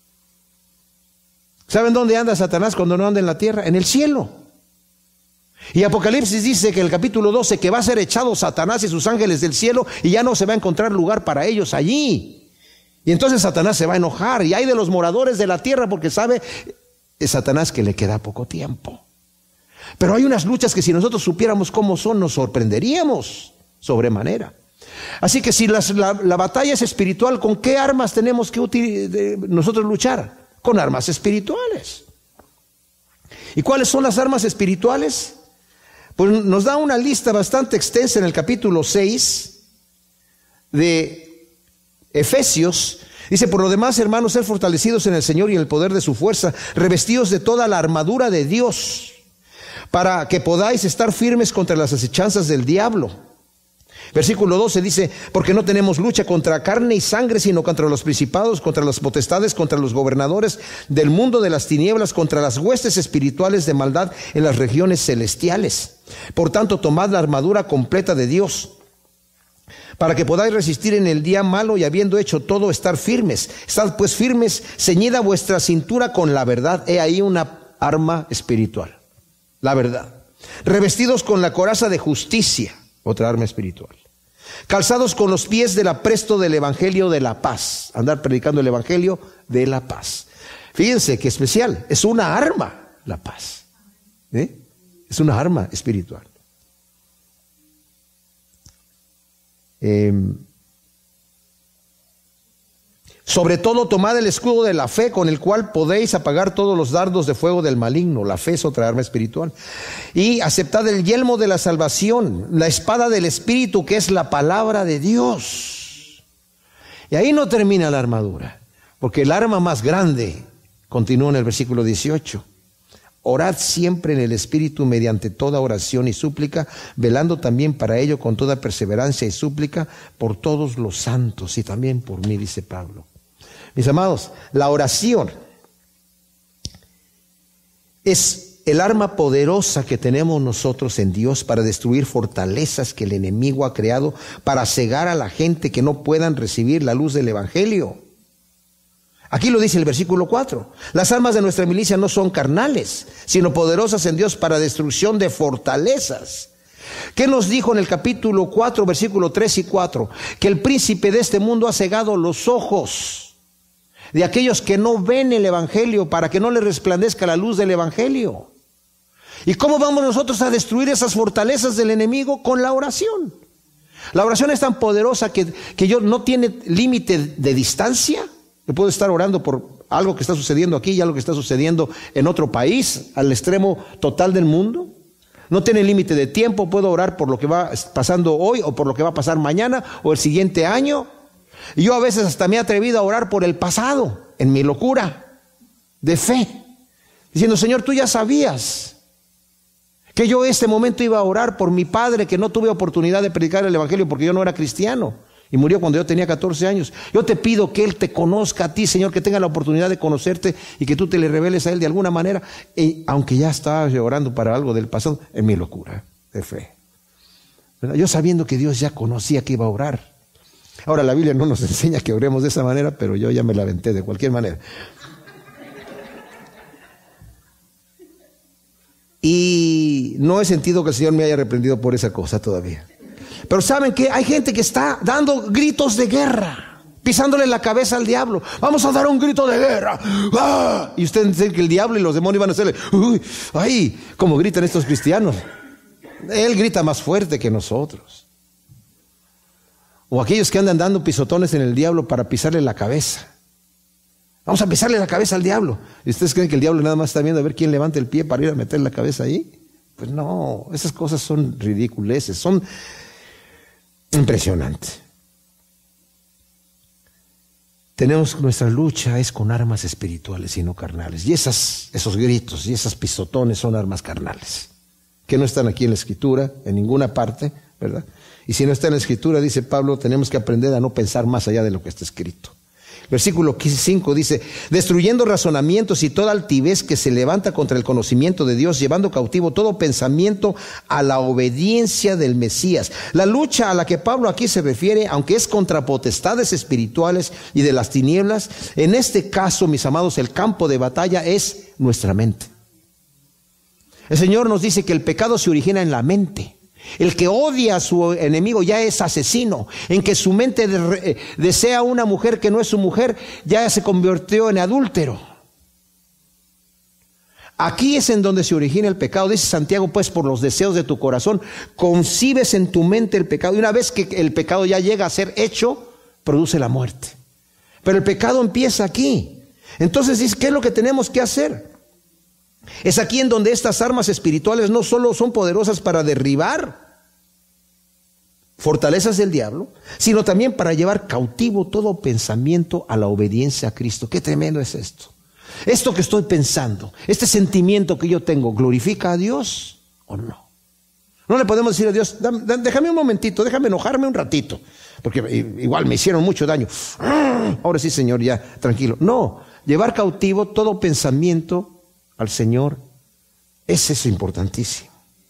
¿Saben dónde anda Satanás cuando no anda en la tierra? En el cielo. Y Apocalipsis dice que en el capítulo 12 que va a ser echado Satanás y sus ángeles del cielo y ya no se va a encontrar lugar para ellos allí. Y entonces Satanás se va a enojar y hay de los moradores de la tierra porque sabe Satanás que le queda poco tiempo. Pero hay unas luchas que si nosotros supiéramos cómo son nos sorprenderíamos sobremanera. Así que si la batalla es espiritual, ¿con qué armas tenemos que nosotros luchar? Con armas espirituales. ¿Y cuáles son las armas espirituales? Pues nos da una lista bastante extensa en el capítulo 6 de Efesios. Dice, por lo demás, hermanos, ser fortalecidos en el Señor y en el poder de su fuerza, revestidos de toda la armadura de Dios, para que podáis estar firmes contra las acechanzas del diablo. Versículo 12 dice, porque no tenemos lucha contra carne y sangre, sino contra los principados, contra las potestades, contra los gobernadores del mundo de las tinieblas, contra las huestes espirituales de maldad en las regiones celestiales. Por tanto, tomad la armadura completa de Dios, para que podáis resistir en el día malo y habiendo hecho todo, estar firmes. Estad pues firmes, ceñida vuestra cintura con la verdad. He ahí una arma espiritual, la verdad. Revestidos con la coraza de justicia, otra arma espiritual. Calzados con los pies del apresto del evangelio de la paz. Andar predicando el evangelio de la paz. Fíjense qué especial. Es una arma la paz. Es una arma espiritual. Sobre todo tomad el escudo de la fe, con el cual podéis apagar todos los dardos de fuego del maligno. La fe es otra arma espiritual. Y aceptad el yelmo de la salvación, la espada del Espíritu, que es la palabra de Dios. Y ahí no termina la armadura, porque el arma más grande continúa en el versículo 18. Orad siempre en el Espíritu mediante toda oración y súplica, velando también para ello con toda perseverancia y súplica por todos los santos y también por mí, dice Pablo. Mis amados, la oración es el arma poderosa que tenemos nosotros en Dios para destruir fortalezas que el enemigo ha creado para cegar a la gente que no puedan recibir la luz del evangelio. Aquí lo dice el versículo 4. Las armas de nuestra milicia no son carnales, sino poderosas en Dios para destrucción de fortalezas. ¿Qué nos dijo en el capítulo 4, versículo 3 y 4? Que el príncipe de este mundo ha cegado los ojos de aquellos que no ven el evangelio, para que no les resplandezca la luz del evangelio. ¿Y cómo vamos nosotros a destruir esas fortalezas del enemigo? Con la oración. La oración es tan poderosa que no tiene límite de distancia. Yo puedo estar orando por algo que está sucediendo aquí y algo que está sucediendo en otro país, al extremo total del mundo. No tiene límite de tiempo. Puedo orar por lo que va pasando hoy, o por lo que va a pasar mañana o el siguiente año. Y yo a veces hasta me he atrevido a orar por el pasado, en mi locura de fe, diciendo: Señor, tú ya sabías que yo este momento iba a orar por mi padre, que no tuve oportunidad de predicar el evangelio porque yo no era cristiano, y murió cuando yo tenía 14 años. Yo te pido que él te conozca a ti, Señor, que tenga la oportunidad de conocerte y que tú te le reveles a él de alguna manera, aunque ya estaba orando para algo del pasado, en mi locura de fe, ¿verdad? Yo sabiendo que Dios ya conocía que iba a orar. Ahora, la Biblia no nos enseña que oremos de esa manera, pero yo ya me la aventé de cualquier manera. Y no he sentido que el Señor me haya reprendido por esa cosa todavía. Pero ¿saben qué? Hay gente que está dando gritos de guerra, pisándole la cabeza al diablo. Vamos a dar un grito de guerra. ¡Ah! Y ustedes dicen que el diablo y los demonios van a hacerle: ¡uy! ¡Ay! Como gritan estos cristianos. Él grita más fuerte que nosotros. O aquellos que andan dando pisotones en el diablo para pisarle la cabeza. Vamos a pisarle la cabeza al diablo. ¿Y ustedes creen que el diablo nada más está viendo a ver quién levanta el pie para ir a meter la cabeza ahí? Pues no, esas cosas son ridiculeces, son impresionantes. Nuestra lucha es con armas espirituales y no carnales. Y esos gritos y esas pisotones son armas carnales, que no están aquí en la Escritura, en ninguna parte, ¿verdad? Y si no está en la Escritura, dice Pablo, tenemos que aprender a no pensar más allá de lo que está escrito. Versículo 5 dice: destruyendo razonamientos y toda altivez que se levanta contra el conocimiento de Dios, llevando cautivo todo pensamiento a la obediencia del Mesías. La lucha a la que Pablo aquí se refiere, aunque es contra potestades espirituales y de las tinieblas, en este caso, mis amados, el campo de batalla es nuestra mente. El Señor nos dice que el pecado se origina en la mente. El que odia a su enemigo ya es asesino. En que su mente desea una mujer que no es su mujer, ya se convirtió en adúltero. Aquí es en donde se origina el pecado. Dice Santiago: pues por los deseos de tu corazón concibes en tu mente el pecado. Y una vez que el pecado ya llega a ser hecho, produce la muerte. Pero el pecado empieza aquí. Entonces dice: ¿qué es lo que tenemos que hacer? Es aquí en donde estas armas espirituales no solo son poderosas para derribar fortalezas del diablo, sino también para llevar cautivo todo pensamiento a la obediencia a Cristo. Qué tremendo es esto. Esto que estoy pensando, este sentimiento que yo tengo, ¿glorifica a Dios o no? No le podemos decir a Dios: déjame un momentito, déjame enojarme un ratito, porque igual me hicieron mucho daño. Ahora sí, Señor, ya, tranquilo. No, llevar cautivo todo pensamiento al Señor, es eso importantísimo.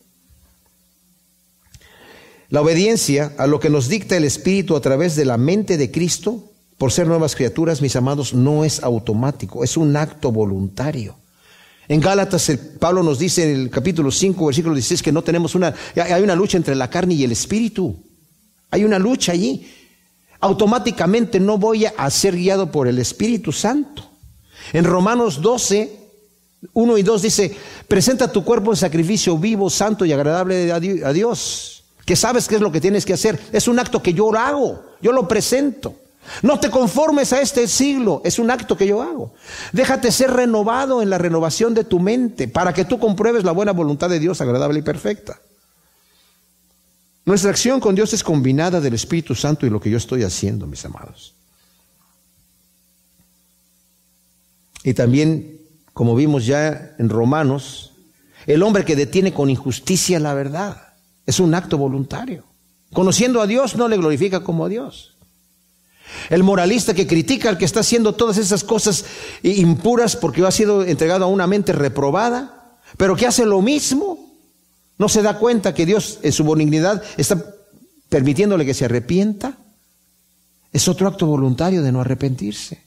La obediencia a lo que nos dicta el Espíritu a través de la mente de Cristo, por ser nuevas criaturas, mis amados, no es automático, es un acto voluntario. En Gálatas, Pablo nos dice en el capítulo 5, versículo 16, que no tenemos hay una lucha entre la carne y el Espíritu. Hay una lucha allí. Automáticamente no voy a ser guiado por el Espíritu Santo. En Romanos 12, 1 y 2 dice: presenta tu cuerpo en sacrificio vivo, santo y agradable a Dios. Que sabes qué es lo que tienes que hacer. Es un acto que yo hago, yo lo presento. No te conformes a este siglo, es un acto que yo hago. Déjate ser renovado en la renovación de tu mente, para que tú compruebes la buena voluntad de Dios, agradable y perfecta. Nuestra acción con Dios es combinada del Espíritu Santo y lo que yo estoy haciendo, mis amados. Y también, como vimos ya en Romanos, el hombre que detiene con injusticia la verdad es un acto voluntario. Conociendo a Dios, no le glorifica como a Dios. El moralista que critica al que está haciendo todas esas cosas impuras porque ha sido entregado a una mente reprobada, pero que hace lo mismo, no se da cuenta que Dios en su benignidad está permitiéndole que se arrepienta. Es otro acto voluntario de no arrepentirse.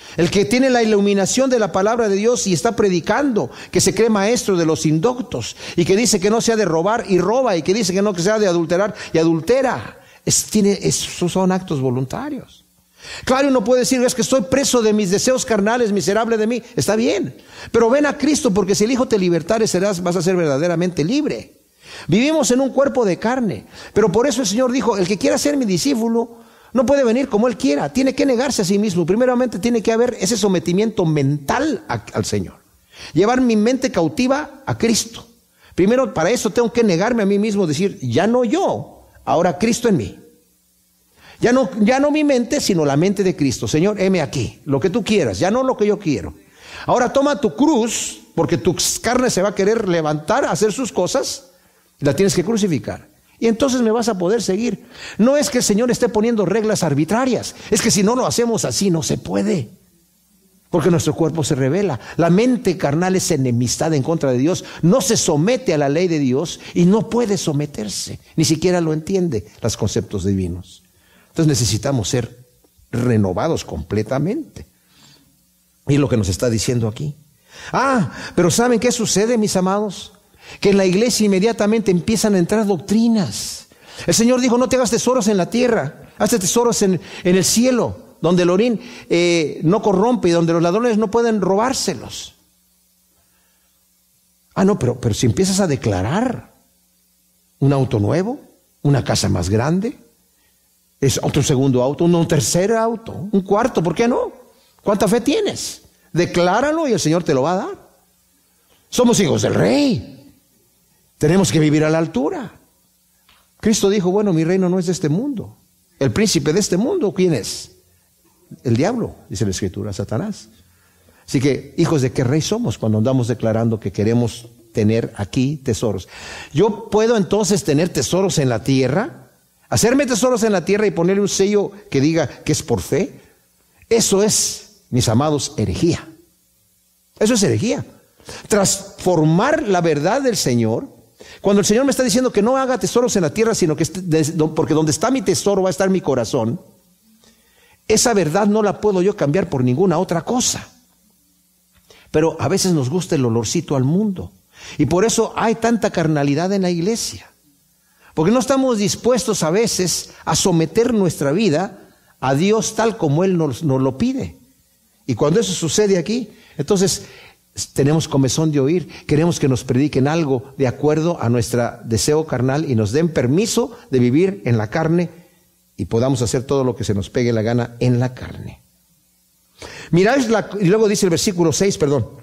El que tiene la iluminación de la palabra de Dios y está predicando, que se cree maestro de los indoctos, y que dice que no sea de robar y roba, y que dice que no sea de adulterar y adultera. Esos son actos voluntarios. Claro, uno puede decir, es que estoy preso de mis deseos carnales, miserable de mí. Está bien, pero ven a Cristo, porque si el Hijo te libertare, vas a ser verdaderamente libre. Vivimos en un cuerpo de carne, pero por eso el Señor dijo, el que quiera ser mi discípulo no puede venir como él quiera, tiene que negarse a sí mismo. Primeramente tiene que haber ese sometimiento mental al Señor. Llevar mi mente cautiva a Cristo. Primero, para eso tengo que negarme a mí mismo, decir, ya no yo, ahora Cristo en mí. Ya no mi mente, sino la mente de Cristo. Señor, heme aquí, lo que tú quieras, ya no lo que yo quiero. Ahora toma tu cruz, porque tu carne se va a querer levantar, a hacer sus cosas, y la tienes que crucificar. Y entonces me vas a poder seguir. No es que el Señor esté poniendo reglas arbitrarias, es que si no lo hacemos así no se puede, porque nuestro cuerpo se rebela. La mente carnal es enemistad en contra de Dios, no se somete a la ley de Dios y no puede someterse, ni siquiera lo entiende los conceptos divinos. Entonces necesitamos ser renovados completamente. Y es lo que nos está diciendo aquí. Pero ¿saben qué sucede, mis amados? Que en la iglesia inmediatamente empiezan a entrar doctrinas. El Señor dijo, no te hagas tesoros en la tierra, hazte tesoros en el cielo, donde el orín no corrompe y donde los ladrones no pueden robárselos. No, pero si empiezas a declarar un auto nuevo, una casa más grande, es otro segundo auto, un tercer auto, un cuarto, ¿por qué no? ¿Cuánta fe tienes? Decláralo y el Señor te lo va a dar. Somos hijos del Rey. Tenemos que vivir a la altura. Cristo dijo, bueno, mi reino no es de este mundo. El príncipe de este mundo, ¿quién es? El diablo, dice la Escritura, Satanás. Así que, hijos de qué rey somos cuando andamos declarando que queremos tener aquí tesoros. Yo puedo entonces tener tesoros en la tierra, hacerme tesoros en la tierra y ponerle un sello que diga que es por fe. Eso es, mis amados, herejía. Eso es herejía. Transformar la verdad del Señor. Cuando el Señor me está diciendo que no haga tesoros en la tierra, sino que porque donde está mi tesoro va a estar mi corazón, esa verdad no la puedo yo cambiar por ninguna otra cosa. Pero a veces nos gusta el olorcito al mundo, y por eso hay tanta carnalidad en la iglesia, porque no estamos dispuestos a veces a someter nuestra vida a Dios tal como Él nos lo pide. Y cuando eso sucede aquí, entonces tenemos comezón de oír, queremos que nos prediquen algo de acuerdo a nuestro deseo carnal y nos den permiso de vivir en la carne y podamos hacer todo lo que se nos pegue la gana en la carne. Mirad, y luego dice el versículo 6,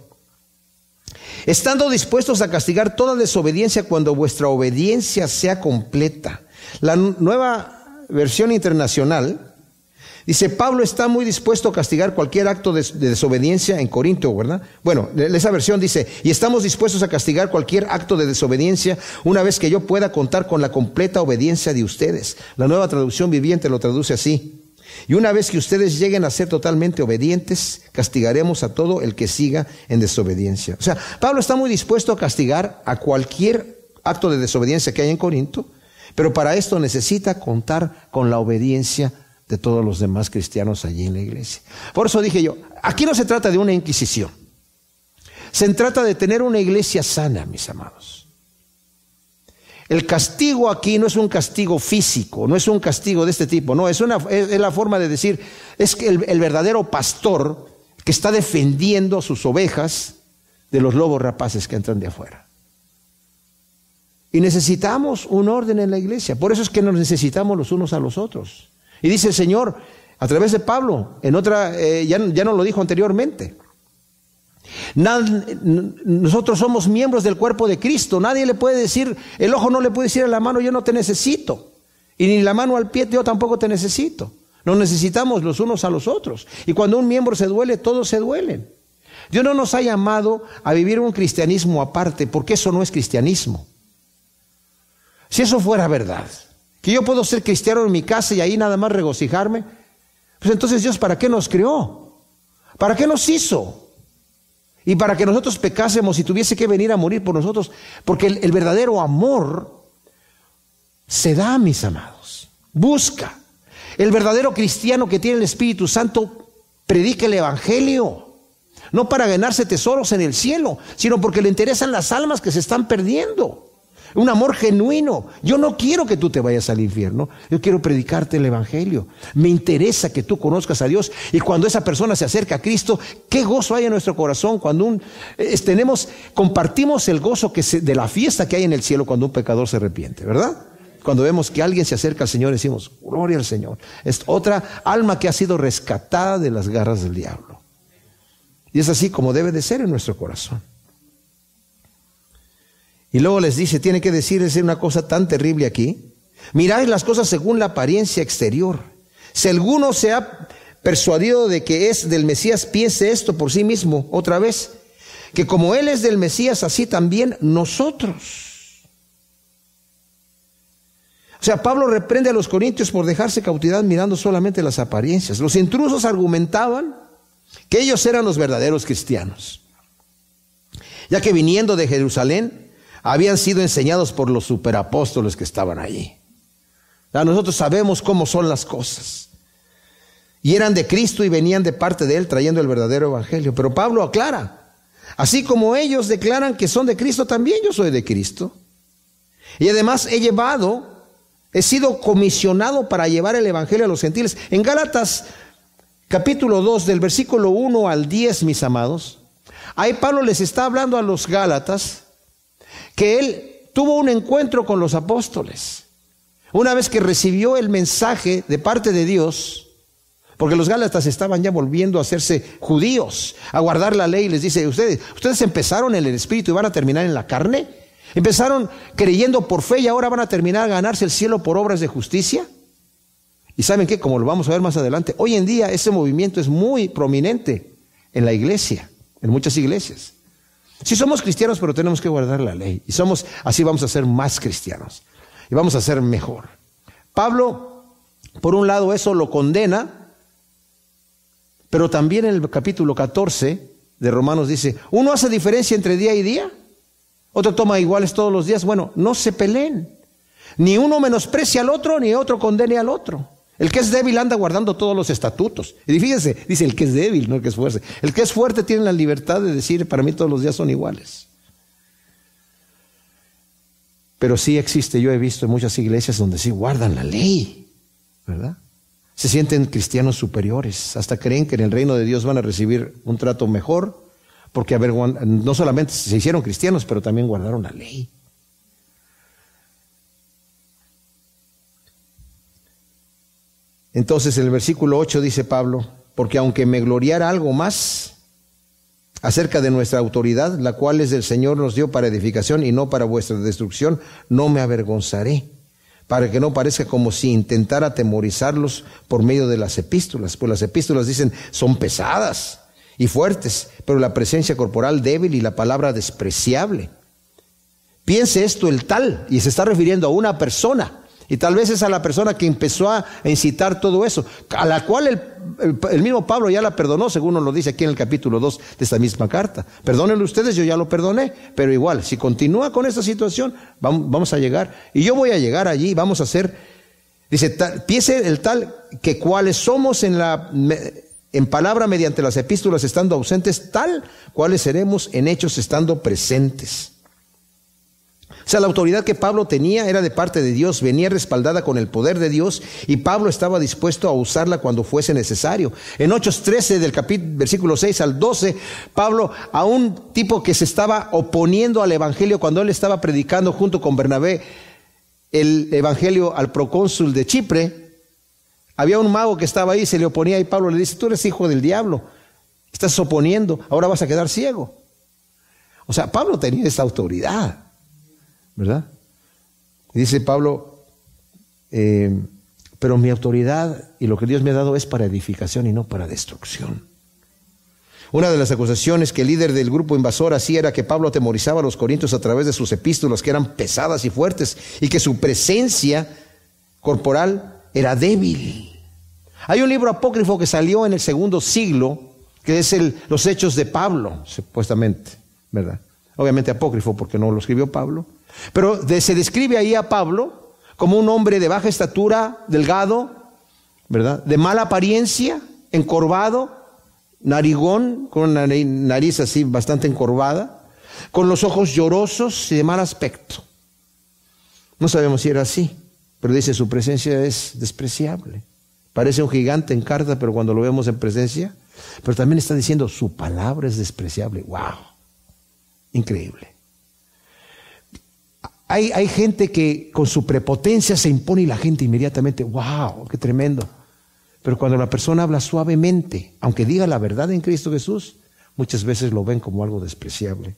estando dispuestos a castigar toda desobediencia cuando vuestra obediencia sea completa. La Nueva Versión Internacional dice, Pablo está muy dispuesto a castigar cualquier acto de desobediencia en Corinto, ¿verdad? Bueno, esa versión dice, y estamos dispuestos a castigar cualquier acto de desobediencia una vez que yo pueda contar con la completa obediencia de ustedes. La Nueva Traducción Viviente lo traduce así. Y una vez que ustedes lleguen a ser totalmente obedientes, castigaremos a todo el que siga en desobediencia. O sea, Pablo está muy dispuesto a castigar a cualquier acto de desobediencia que hay en Corinto, pero para esto necesita contar con la obediencia de todos los demás cristianos allí en la iglesia. Por eso dije yo, aquí no se trata de una inquisición. Se trata de tener una iglesia sana, mis amados. El castigo aquí no es un castigo físico, no es un castigo de este tipo, no, es la forma de decir, es que el verdadero pastor que está defendiendo sus ovejas de los lobos rapaces que entran de afuera. Y necesitamos un orden en la iglesia, por eso es que nos necesitamos los unos a los otros. Y dice el Señor, a través de Pablo, en otra, ya no lo dijo anteriormente. Nosotros somos miembros del cuerpo de Cristo. Nadie le puede decir, el ojo no le puede decir a la mano, yo no te necesito. Y ni la mano al pie, yo tampoco te necesito. Nos necesitamos los unos a los otros. Y cuando un miembro se duele, todos se duelen. Dios no nos ha llamado a vivir un cristianismo aparte, porque eso no es cristianismo. Si eso fuera verdad, que yo puedo ser cristiano en mi casa y ahí nada más regocijarme, pues entonces Dios, ¿para qué nos creó? ¿Para qué nos hizo? Y para que nosotros pecásemos y tuviese que venir a morir por nosotros, porque el verdadero amor se da, mis amados, busca. El verdadero cristiano que tiene el Espíritu Santo predica el evangelio. No para ganarse tesoros en el cielo, sino porque le interesan las almas que se están perdiendo. Un amor genuino. Yo no quiero que tú te vayas al infierno. Yo quiero predicarte el evangelio. Me interesa que tú conozcas a Dios. Y cuando esa persona se acerca a Cristo, qué gozo hay en nuestro corazón cuando compartimos el gozo de la fiesta que hay en el cielo cuando un pecador se arrepiente, ¿verdad? Cuando vemos que alguien se acerca al Señor, decimos, gloria al Señor. Es otra alma que ha sido rescatada de las garras del diablo. Y es así como debe de ser en nuestro corazón. Y luego les dice, tiene que decirles una cosa tan terrible aquí. Mirad las cosas según la apariencia exterior. Si alguno se ha persuadido de que es del Mesías, piense esto por sí mismo otra vez, que como Él es del Mesías, así también nosotros. O sea, Pablo reprende a los corintios por dejarse cautivar mirando solamente las apariencias. Los intrusos argumentaban que ellos eran los verdaderos cristianos, ya que viniendo de Jerusalén habían sido enseñados por los superapóstoles que estaban allí. Nosotros sabemos cómo son las cosas. Y eran de Cristo y venían de parte de Él trayendo el verdadero evangelio. Pero Pablo aclara, así como ellos declaran que son de Cristo, también yo soy de Cristo. Y además he sido comisionado para llevar el evangelio a los gentiles. En Gálatas capítulo 2, del versículo 1 al 10, mis amados, ahí Pablo les está hablando a los Gálatas que él tuvo un encuentro con los apóstoles. Una vez que recibió el mensaje de parte de Dios, porque los Gálatas estaban ya volviendo a hacerse judíos, a guardar la ley, les dice, ustedes empezaron en el espíritu y van a terminar en la carne. Empezaron creyendo por fe y ahora van a terminar a ganarse el cielo por obras de justicia. Y ¿saben qué? Como lo vamos a ver más adelante, hoy en día ese movimiento es muy prominente en la iglesia, en muchas iglesias. Sí somos cristianos, pero tenemos que guardar la ley. Y así vamos a ser más cristianos. Y vamos a ser mejor. Pablo, por un lado, eso lo condena, pero también en el capítulo 14 de Romanos dice, uno hace diferencia entre día y día, otro toma iguales todos los días. Bueno, no se peleen. Ni uno menosprecia al otro, ni otro condene al otro. El que es débil anda guardando todos los estatutos. Y fíjense, dice el que es débil, no el que es fuerte. El que es fuerte tiene la libertad de decir, para mí todos los días son iguales. Pero sí existe, yo he visto en muchas iglesias donde sí guardan la ley, ¿verdad? Se sienten cristianos superiores, hasta creen que en el reino de Dios van a recibir un trato mejor, porque no solamente se hicieron cristianos, pero también guardaron la ley. Entonces en el versículo 8 dice Pablo, porque aunque me gloriara algo más acerca de nuestra autoridad, la cual es del Señor nos dio para edificación y no para vuestra destrucción, no me avergonzaré, para que no parezca como si intentara atemorizarlos por medio de las epístolas, pues las epístolas dicen son pesadas y fuertes, pero la presencia corporal débil y la palabra despreciable. Piense esto el tal, y se está refiriendo a una persona. Y tal vez es a la persona que empezó a incitar todo eso, a la cual el mismo Pablo ya la perdonó, según nos lo dice aquí en el capítulo 2 de esta misma carta. Perdónenlo ustedes, yo ya lo perdoné, pero igual, si continúa con esta situación, vamos a llegar, y yo voy a llegar allí, vamos a hacer, dice, piense el tal que cuales somos en palabra mediante las epístolas estando ausentes, tal cuales seremos en hechos estando presentes. O sea, la autoridad que Pablo tenía era de parte de Dios, venía respaldada con el poder de Dios y Pablo estaba dispuesto a usarla cuando fuese necesario. En Hechos 13 del versículo 6 al 12, Pablo, a un tipo que se estaba oponiendo al evangelio cuando él estaba predicando junto con Bernabé el evangelio al procónsul de Chipre, había un mago que estaba ahí, se le oponía y Pablo le dice, tú eres hijo del diablo, estás oponiendo, ahora vas a quedar ciego. O sea, Pablo tenía esta autoridad, ¿verdad? Y dice Pablo, pero mi autoridad y lo que Dios me ha dado es para edificación y no para destrucción. Una de las acusaciones que el líder del grupo invasor hacía era que Pablo atemorizaba a los corintios a través de sus epístolas, que eran pesadas y fuertes, y que su presencia corporal era débil. Hay un libro apócrifo que salió en el segundo siglo, que es los Hechos de Pablo, supuestamente, ¿verdad? Obviamente apócrifo porque no lo escribió Pablo. Pero se describe ahí a Pablo como un hombre de baja estatura, delgado, ¿verdad? De mala apariencia, encorvado, narigón, con una nariz así bastante encorvada, con los ojos llorosos y de mal aspecto. No sabemos si era así, pero dice su presencia es despreciable. Parece un gigante en carta, pero cuando lo vemos en presencia, pero también está diciendo su palabra es despreciable. ¡Wow! Increíble. Hay gente que con su prepotencia se impone y la gente inmediatamente, ¡wow! ¡Qué tremendo! Pero cuando la persona habla suavemente, aunque diga la verdad en Cristo Jesús, muchas veces lo ven como algo despreciable.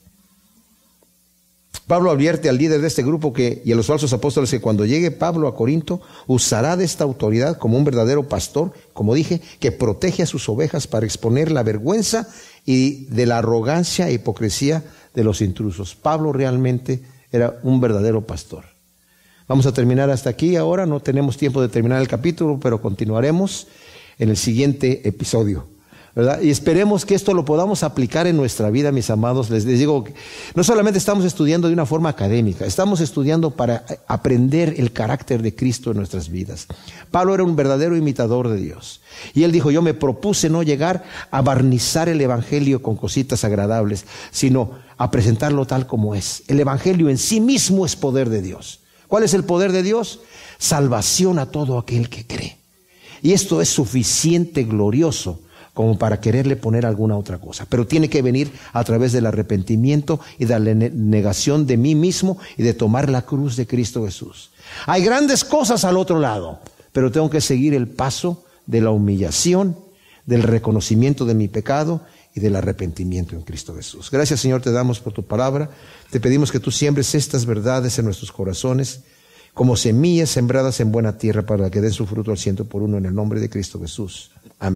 Pablo advierte al líder de este grupo y a los falsos apóstoles que cuando llegue Pablo a Corinto usará de esta autoridad como un verdadero pastor, como dije, que protege a sus ovejas para exponer la vergüenza y de la arrogancia e hipocresía de los intrusos. Pablo realmente era un verdadero pastor. Vamos a terminar hasta aquí ahora, no tenemos tiempo de terminar el capítulo, pero continuaremos en el siguiente episodio, ¿verdad? Y esperemos que esto lo podamos aplicar en nuestra vida, mis amados. Les digo, no solamente estamos estudiando de una forma académica, estamos estudiando para aprender el carácter de Cristo en nuestras vidas. Pablo era un verdadero imitador de Dios. Y él dijo, yo me propuse no llegar a barnizar el evangelio con cositas agradables, sino a presentarlo tal como es. El evangelio en sí mismo es poder de Dios. ¿Cuál es el poder de Dios? Salvación a todo aquel que cree. Y esto es suficiente, glorioso, como para quererle poner alguna otra cosa. Pero tiene que venir a través del arrepentimiento y de la negación de mí mismo y de tomar la cruz de Cristo Jesús. Hay grandes cosas al otro lado, pero tengo que seguir el paso de la humillación, del reconocimiento de mi pecado y del arrepentimiento en Cristo Jesús. Gracias, Señor, te damos por tu palabra. Te pedimos que tú siembres estas verdades en nuestros corazones como semillas sembradas en buena tierra para que den su fruto al 100 por uno en el nombre de Cristo Jesús. Amén.